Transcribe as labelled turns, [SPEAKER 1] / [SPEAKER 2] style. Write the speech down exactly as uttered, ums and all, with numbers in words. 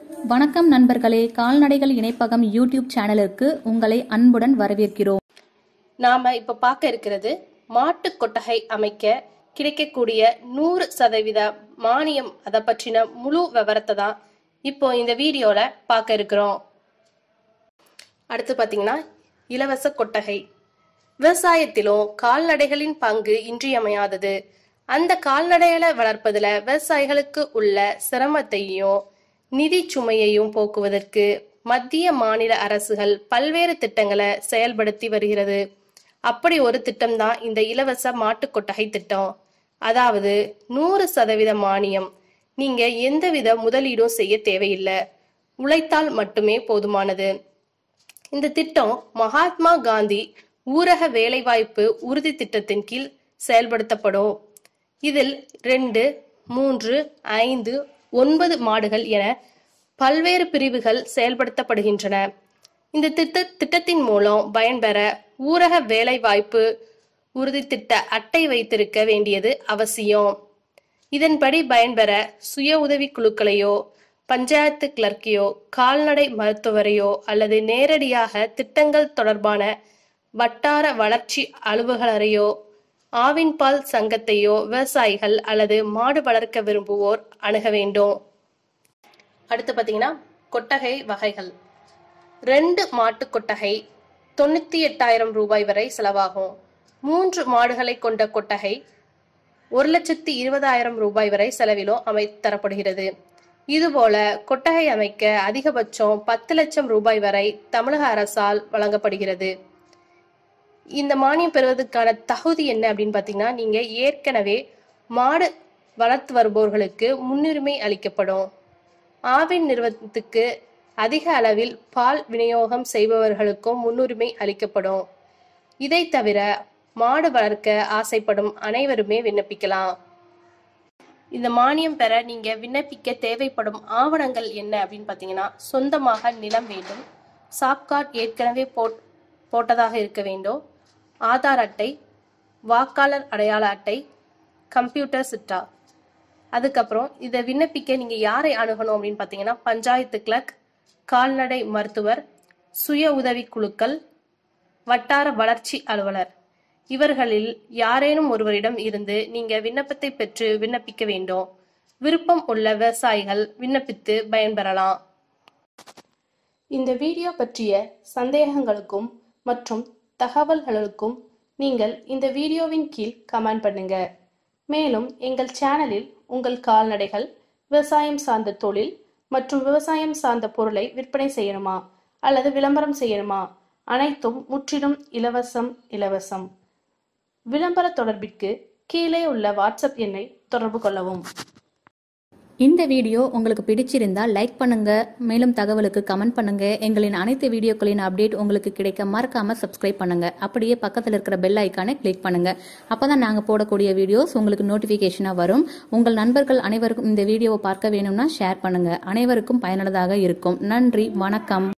[SPEAKER 1] வணக்கம் நண்பர்களே, கால்நடைகள் இணைப்பகம் யூடியூப் சேனலுக்கு உங்களை அன்புடன் வரவேற்கிறோம்.
[SPEAKER 2] நாம இப்ப பார்க்க இருக்கிறது மாட்டு கொட்டகை அமைக்க கிடைக்கக்கூடிய நூறு சதவீத மானியம். அதை பற்றின முழு விவரத்தை தான் இப்போ இந்த வீடியோல பார்க்க இருக்கிறோம். அடுத்து பாத்தீங்கன்னா இலவச கொட்டகை. விவசாயத்திலும் கால்நடைகளின் பங்கு இன்றியமையாதது. அந்த கால்நடைகளை வளர்ப்பதுல விவசாயிகளுக்கு உள்ள சிரமத்தையும் நிதி சுமையையும் போக்குவதற்கு மத்திய மாநில அரசுகள் பல்வேறு திட்டங்களை செயல்படுத்தி வருகிறது. அப்படி ஒரு திட்டம் தான் இந்த இலவச மாட்டு கொட்டகை திட்டம். அதாவது நூறு சதவீத மானியம். நீங்க எந்தவித முதலீடும் செய்ய தேவையில்லை, உழைத்தால் மட்டுமே போதுமானது. இந்த திட்டம் மகாத்மா காந்தி ஊரக வேலைவாய்ப்பு உறுதி திட்டத்தின் கீழ் செயல்படுத்தப்படும். இதில் ரெண்டு, மூன்று, ஐந்து, ஒன்பது மாடுகள் என பல்வேறு பிரிவுகள் செயல்படுத்தப்படுகின்றன. இந்த திட்ட திட்டத்தின் மூலம் பயன்பெற ஊரக வேலைவாய்ப்பு உறுதி திட்ட அட்டை வைத்திருக்க வேண்டியது அவசியம். இதன்படி பயன்பெற சுய உதவி குழுக்களையோ பஞ்சாயத்து கிளர்க்கையோ கால்நடை மருத்துவரையோ அல்லது நேரடியாக திட்டங்கள் தொடர்பான வட்டார வளர்ச்சி அலுவலரையோ ஆவின் பால் சங்கத்தையோ விவசாயிகள் அல்லது மாடு வளர்க்க விரும்புவோர் அணுக வேண்டும். அடுத்து பாத்தீங்கன்னா கொட்டகை வகைகள். ரெண்டு மாட்டு கொட்டகை தொண்ணூத்தி எட்டாயிரம் ரூபாய் வரை செலவாகும். மூன்று மாடுகளை கொண்ட கொட்டகை ஒரு லட்சத்தி இருபதாயிரம் ரூபாய் வரை செலவிலும் அமை தரப்படுகிறது. இதுபோல கொட்டகை அமைக்க அதிகபட்சம் பத்து லட்சம் ரூபாய் வரை தமிழக அரசால் வழங்கப்படுகிறது. இந்த மானியம் பெறுவதற்கான தகுதி என்ன அப்படின்னு பாத்தீங்கன்னா, நீங்க ஏற்கனவே மாடு வளர்த்து வருபவர்களுக்கு முன்னுரிமை அளிக்கப்படும். ஆவின் நிறுவனத்துக்கு அதிக அளவில் பால் விநியோகம் செய்பவர்களுக்கும் முன்னுரிமை அளிக்கப்படும். இதை தவிர மாடு வளர்க்க ஆசைப்படும் அனைவருமே விண்ணப்பிக்கலாம். இந்த மானியம் பெற நீங்க விண்ணப்பிக்க தேவைப்படும் ஆவணங்கள் என்ன அப்படின்னு பாத்தீங்கன்னா, சொந்தமாக நிலம் வேண்டும், சாப்கார்ட் ஏற்கனவே போட் போட்டதாக இருக்க வேண்டும், ஆதார் அட்டை, வாக்காளர் அடையாள அட்டை, கம்ப்யூட்டர் சிட்டா. அதுக்கப்புறம் இதை விண்ணப்பிக்க நீங்க யாரை அணுகணும் அப்படின்னு பாத்தீங்கன்னா, பஞ்சாயத்து கிளர்க், கால்நடை மருத்துவர், சுய உதவி குழுக்கள், வட்டார வளர்ச்சி அலுவலர், இவர்களில் யாரேனும் ஒருவரிடம் இருந்து நீங்க விண்ணப்பத்தை பெற்று விண்ணப்பிக்க வேண்டும். விருப்பம் உள்ள விவசாயிகள் விண்ணப்பித்து பயன்பெறலாம். இந்த வீடியோ பற்றிய சந்தேகங்களுக்கும் மற்றும் தகவல்களுக்கும் நீங்கள் இந்த வீடியோவின் கீழ் கமெண்ட் பண்ணுங்க. மேலும் எங்கள் சேனலில் உங்கள் கால்நடைகள், விவசாயம் சார்ந்த தொழில் மற்றும் விவசாயம் சார்ந்த பொருளை விற்பனை செய்யணுமா அல்லது விளம்பரம் செய்யணுமா, அனைத்தும் முற்றிலும் இலவசம் இலவசம். விளம்பர தொடர்பிற்கு கீழே உள்ள வாட்ஸ்அப் எண்ணை தொடர்பு கொள்ளவும்.
[SPEAKER 1] இந்த வீடியோ உங்களுக்கு பிடிச்சிருந்தா லைக் பண்ணுங்க. மேலும் தகவலுக்கு கமெண்ட் பண்ணுங்க. எங்களின் அனைத்து வீடியோக்களின் அப்டேட் உங்களுக்கு கிடைக்க மறக்காம சப்ஸ்கிரைப் பண்ணுங்க. அப்படியே பக்கத்தில் இருக்கிற பெல் ஐக்கானை கிளிக் பண்ணுங்க. அப்பதான் நாங்க போடக்கூடிய வீடியோஸ் உங்களுக்கு நோட்டிபிகேஷனா வரும். உங்கள் நண்பர்கள் அனைவருக்கும் இந்த வீடியோவை பார்க்க வேணும்னா ஷேர் பண்ணுங்க. அனைவருக்கும் பயனுள்ளதாக இருக்கும். நன்றி, வணக்கம்.